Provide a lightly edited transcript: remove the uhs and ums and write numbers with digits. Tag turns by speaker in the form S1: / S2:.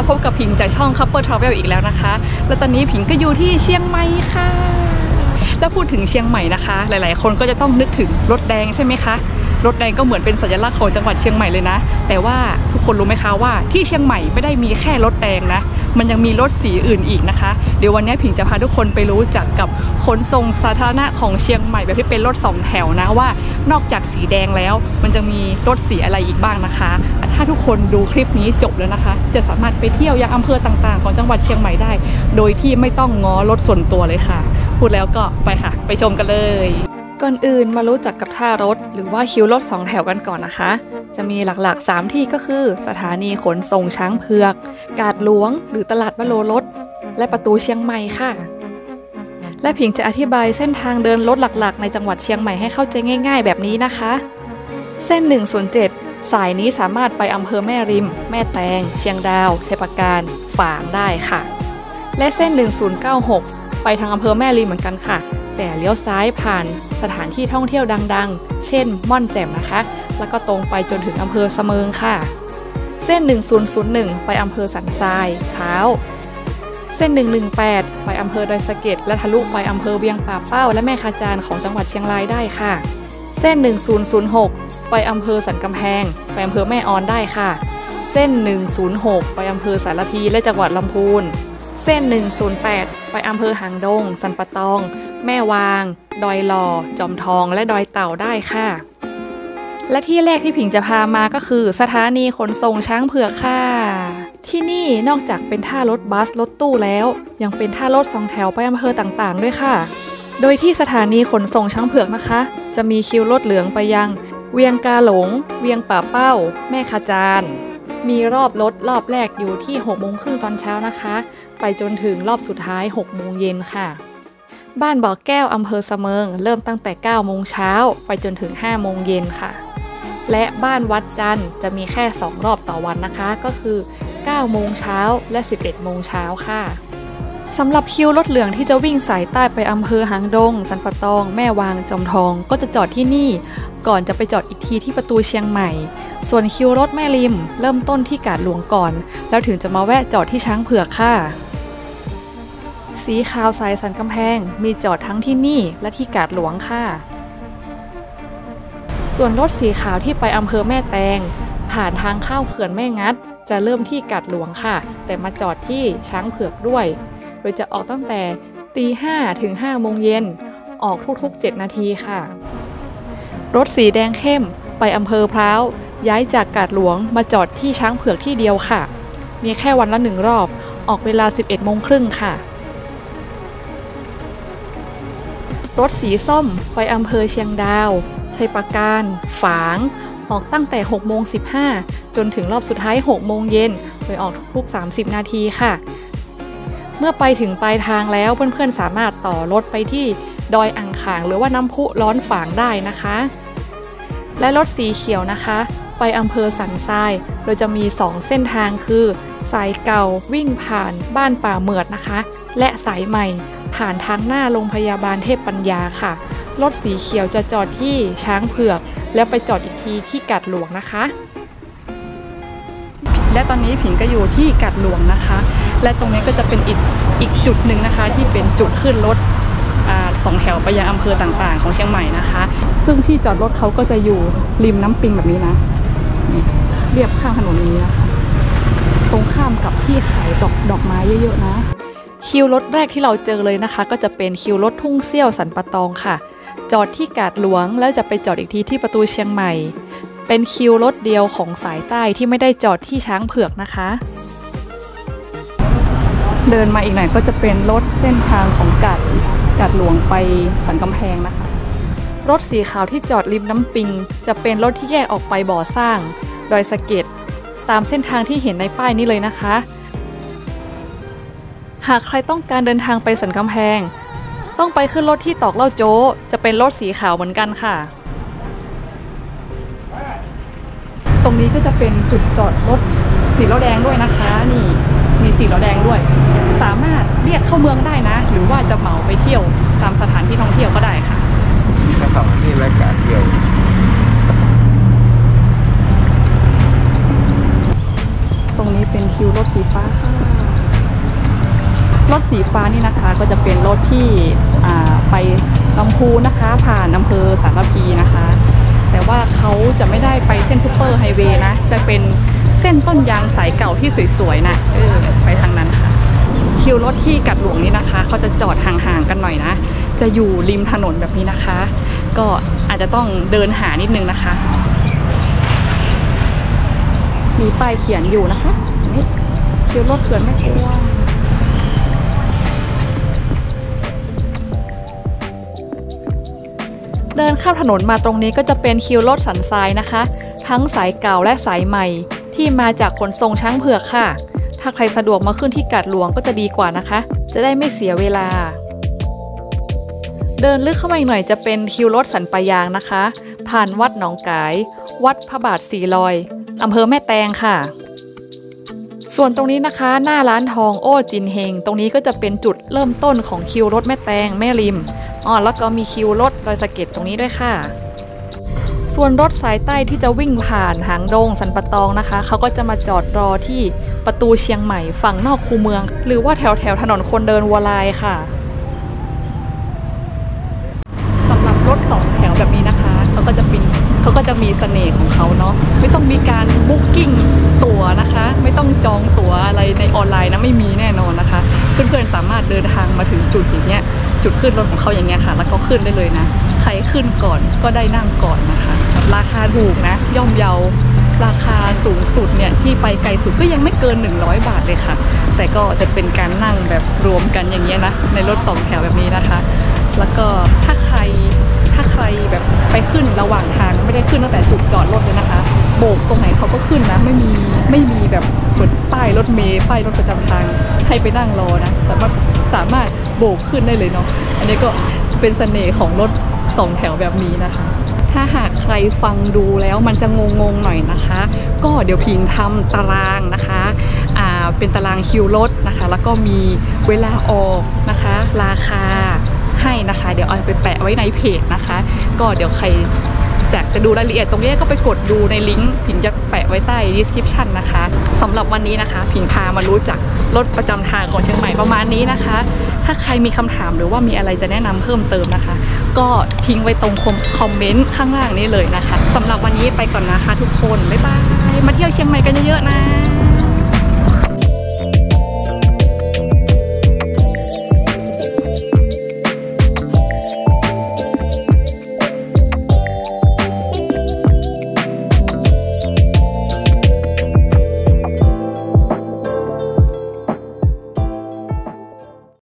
S1: พบกับผิงจากช่อง Couple Travel อีกแล้วนะคะและตอนนี้ผิงก็อยู่ที่เชียงใหม่ค่ะแล้วพูดถึงเชียงใหม่นะคะหลายๆคนก็จะต้องนึกถึงรถแดงใช่ไหมคะรถแดงก็เหมือนเป็นสัญลักษณ์ของจังหวัดเชียงใหม่เลยนะแต่ว่าทุกคนรู้ไหมคะว่าที่เชียงใหม่ไม่ได้มีแค่รถแดงนะมันยังมีรถสีอื่นอีกนะคะเดี๋ยววันนี้ผิงจะพาทุกคนไปรู้จักกับขนส่งสาธารณะของเชียงใหม่แบบที่เป็นรถ2แถวนะว่านอกจากสีแดงแล้วมันจะมีรถสีอะไรอีกบ้างนะคะถ้าทุกคนดูคลิปนี้จบแล้วนะคะจะสามารถไปเที่ยวยังอำเภอต่างๆของจังหวัดเชียงใหม่ได้โดยที่ไม่ต้องง้อรถส่วนตัวเลยค่ะพูดแล้วก็ไปค่ะไปชมกันเลยก่อนอื่นมารู้จักกับท่ารถหรือว่าคิวรถ2แถวกันก่อนนะคะจะมีหลักๆ3ที่ก็คือสถานีขนส่งช้างเผือกกาดหลวงหรือตลาดวโรรสและประตูเชียงใหม่ค่ะและผิงจะอธิบายเส้นทางเดินรถหลักๆในจังหวัดเชียงใหม่ให้เข้าใจง่ายๆแบบนี้นะคะเส้น107สายนี้สามารถไปอำเภอแม่ริมแม่แตงเชียงดาวชัยปราการฝางได้ค่ะและเส้น1096ไปทางอำเภอแม่ริมเหมือนกันค่ะแต่เลี้ยวซ้ายผ่านสถานที่ท่องเที่ยวดังๆเช่นม่อนแจ่มนะคะแล้วก็ตรงไปจนถึงอำเภอเสมิงค่ะเส้น1001ไปอำเภอสันทรายพร้าวเส้น118ไปอำเภอดอยสะเก็ดและทะลุไปอำเภอเวียงป่าเป้าและแม่คาจารของจังหวัดเชียงรายได้ค่ะเส้น1006ไปอำเภอสันกำแพงไปอำเภอแม่ออนได้ค่ะเส้น106ไปอำเภอสารพีและจังหวัดลำพูนเส้น108ไปอำเภอหางดงสันปะตองแม่วางดอยหล่อจอมทองและดอยเต่าได้ค่ะและที่แรกที่ผิงจะพามาก็คือสถานีขนส่งช้างเผือกค่ะที่นี่นอกจากเป็นท่ารถบัสรถตู้แล้วยังเป็นท่ารถ2แถวไปอำเภอต่างๆด้วยค่ะโดยที่สถานีขนส่งช้างเผือกนะคะจะมีคิวรถเหลืองไปยังเวียงกาหลงเวียงป่าเป้าแม่คาจารมีรอบรถรอบแรกอยู่ที่6:30 ตอนเช้านะคะไปจนถึงรอบสุดท้าย6 โมงเย็นค่ะบ้านบ่อแก้วอำเภอเสมิงเริ่มตั้งแต่9 โมงเช้าไปจนถึง5 โมงเย็นค่ะและบ้านวัดจันทร์จะมีแค่2 รอบต่อวันนะคะก็คือ9 โมงเช้าและ11 โมงเช้าค่ะสำหรับคิวรถเหลืองที่จะวิ่งสายใต้ไปอำเภอหางดงสันปะตองแม่วางจอมทองก็จะจอดที่นี่ก่อนจะไปจอดอีกทีที่ประตูเชียงใหม่ส่วนคิวรถแม่ริมเริ่มต้นที่กาดหลวงก่อนแล้วถึงจะมาแวะจอดที่ช้างเผือกค่ะสีขาวสายสันกำแพงมีจอดทั้งที่นี่และที่กาดหลวงค่ะส่วนรถสีขาวที่ไปอำเภอแม่แตงผ่านทางเข้าเขื่อนแม่งัดจะเริ่มที่กาดหลวงค่ะแต่มาจอดที่ช้างเผือกด้วยโดยจะออกตั้งแต่5:00 ถึง 5 โมงเย็นออกทุกๆ7 นาทีค่ะรถสีแดงเข้มไปอำเภอพร้าวย้ายจากกาดหลวงมาจอดที่ช้างเผือกที่เดียวค่ะมีแค่วันละ1 รอบออกเวลา 11:30 น.ค่ะรถสีส้มไปอำเภอเชียงดาวชัยปราการฝางออกตั้งแต่6:15 น.จนถึงรอบสุดท้าย6 โมงเย็นโดยออกทุกๆ30 นาทีค่ะเมื่อไปถึงปลายทางแล้วเพื่อนๆสามารถต่อรถไปที่ดอยอ่างขางหรือว่าน้ำพุร้อนฝางได้นะคะและรถสีเขียวนะคะไปอำเภอสันทรายโดยจะมี2 เส้นทางคือสายเก่าวิ่งผ่านบ้านป่าเหมือดนะคะและสายใหม่ผ่านทางหน้าโรงพยาบาลเทพปัญญาค่ะรถสีเขียวจะจอดที่ช้างเผือกแล้วไปจอดอีกทีที่กาดหลวงนะคะและตอนนี้ผิงก็อยู่ที่กาดหลวงนะคะและตรงนี้ก็จะเป็นอีกจุดหนึ่งนะคะที่เป็นจุดขึ้นรถ2 แถวไปยังอำเภอต่างๆของเชียงใหม่นะคะซึ่งที่จอดรถเขาก็จะอยู่ริมน้ำปิงแบบนี้นะเรียบข้างถนนนี้นะคะตรงข้ามกับที่ขายดอกไม้เยอะๆนะคิวรถแรกที่เราเจอเลยนะคะก็จะเป็นคิวรถทุ่งเซี่ยวสันปะตองค่ะจอดที่กาดหลวงแล้วจะไปจอดอีกทีที่ประตูเชียงใหม่เป็นคิวรถเดียวของสายใต้ที่ไม่ได้จอดที่ช้างเผือกนะคะเดินมาอีกหน่อยก็จะเป็นรถเส้นทางของกาดหลวงไปสันกำแพงนะคะรถสีขาวที่จอดริมน้ำปิงจะเป็นรถที่แยกออกไปบ่อสร้างดอยสะเก็ดตามเส้นทางที่เห็นในป้ายนี้เลยนะคะหากใครต้องการเดินทางไปสันกำแพงต้องไปขึ้นรถที่ตอกเล่าโจ้จะเป็นรถสีขาวเหมือนกันค่ะตรงนี้ก็จะเป็นจุดจอดรถสีล้อแดงด้วยนะคะนี่มีสีล้อแดงด้วยสามารถเรียกเข้าเมืองได้นะหรือว่าจะเหมาไปเที่ยวตามสถานที่ท่องเที่ยวก็ได้ค่ะ
S2: สถานที่รายการเที่ยว
S1: ตรงนี้เป็นคิวรถสีฟ้าค่ะรถสีฟ้านี่นะคะก็จะเป็นรถที่ไปลำพูนนะคะผ่านอำเภอสารพีนะคะแต่ว่าเขาจะไม่ได้ไปเส้นซูเปอร์ไฮเวย์นะจะเป็นเส้นต้นยางสายเก่าที่สวยๆนะไปทางนั้นค่ะคิวรถที่กัดหลวงนี่นะคะเขาจะจอดห่างๆกันหน่อยนะจะอยู่ริมถนนแบบนี้นะคะก็อาจจะต้องเดินหานิดนึงนะคะมีป้ายเขียนอยู่นะคะนี่คิวรถเขื่อนแม่กวงเดินข้ามถนนมาตรงนี้ก็จะเป็นคิวรถสันทรายนะคะทั้งสายเก่าและสายใหม่ที่มาจากขนส่งช้างเผือกค่ะถ้าใครสะดวกมาขึ้นที่กาดหลวงก็จะดีกว่านะคะจะได้ไม่เสียเวลาเดินลึกเข้ามาอีกหน่อยจะเป็นคิวรถสันปะยางนะคะผ่านวัดหนองกายวัดพระบาทสีลอยอำเภอแม่แตงค่ะส่วนตรงนี้นะคะหน้าร้านทองโอ้จินเฮงตรงนี้ก็จะเป็นจุดเริ่มต้นของคิวรถแม่แตงแม่ริมแล้วก็มีคิวรถดอยสะเก็ดตรงนี้ด้วยค่ะส่วนรถสายใต้ที่จะวิ่งผ่านหางดงสันปะตองนะคะเขาก็จะมาจอดรอที่ประตูเชียงใหม่ฝั่งนอกคูเมืองหรือว่าแถวถนนคนเดินวัวลายค่ะสำหรับรถ2แถวแบบนี้นะคะเขาก็จะมีเสน่ห์ของเขาเนาะไม่ต้องมีการบุ๊กกิ้งตั๋วนะคะไม่ต้องจองตั๋วอะไรในออนไลน์นะไม่มีแน่นอนนะคะเพื่อนๆสามารถเดินทางมาถึงจุดอย่างเงี้ยจุดขึ้นรถของเขาอย่างเงี้ยค่ะแล้วก็ขึ้นได้เลยนะใครขึ้นก่อนก็ได้นั่งก่อนนะคะราคาถูกนะย่อมเยาราคาสูงสุดเนี่ยที่ไปไกลสุดก็ยังไม่เกิน100 บาทเลยค่ะแต่ก็จะเป็นการนั่งแบบรวมกันอย่างเงี้ยนะในรถ2แถวแบบนี้นะคะแล้วก็ถ้าใครแบบไปขึ้นระหว่างทางไม่ได้ขึ้นตั้งแต่จุดจอดรถเลยนะคะโบกตรงไหนเขาก็ขึ้นนะไม่มีแบบเหมือนป้ายรถเมล์ป้ายรถประจำทางให้ไปนั่งรอนะสามารถโบกขึ้นได้เลยเนาะอันนี้ก็เป็นเสน่ห์ของรถ2แถวแบบนี้นะคะถ้าหากใครฟังดูแล้วมันจะงงหน่อยนะคะก็เดี๋ยวพิงทำตารางนะคะเป็นตารางคิวรถนะคะแล้วก็มีเวลาออกนะคะราคาให้นะคะเดี๋ยวเอาไปแปะไว้ในเพจนะคะก็เดี๋ยวใครจะดูรายละเอียดตรงนี้ก็ไปกดดูในลิงก์พิงจะแปะไว้ใต้ description นะคะสำหรับวันนี้นะคะพิงพามารู้จักรถประจำทางของเชียงใหม่ประมาณนี้นะคะถ้าใครมีคำถามหรือว่ามีอะไรจะแนะนำเพิ่มเติมนะคะก็ทิ้งไว้ตรงคอมเมนต์ข้างล่างนี้เลยนะคะสำหรับวันนี้ไปก่อนนะคะทุกคนบ๊ายบายมาเที่ยวเชียงใหม่กันเยอะๆนะ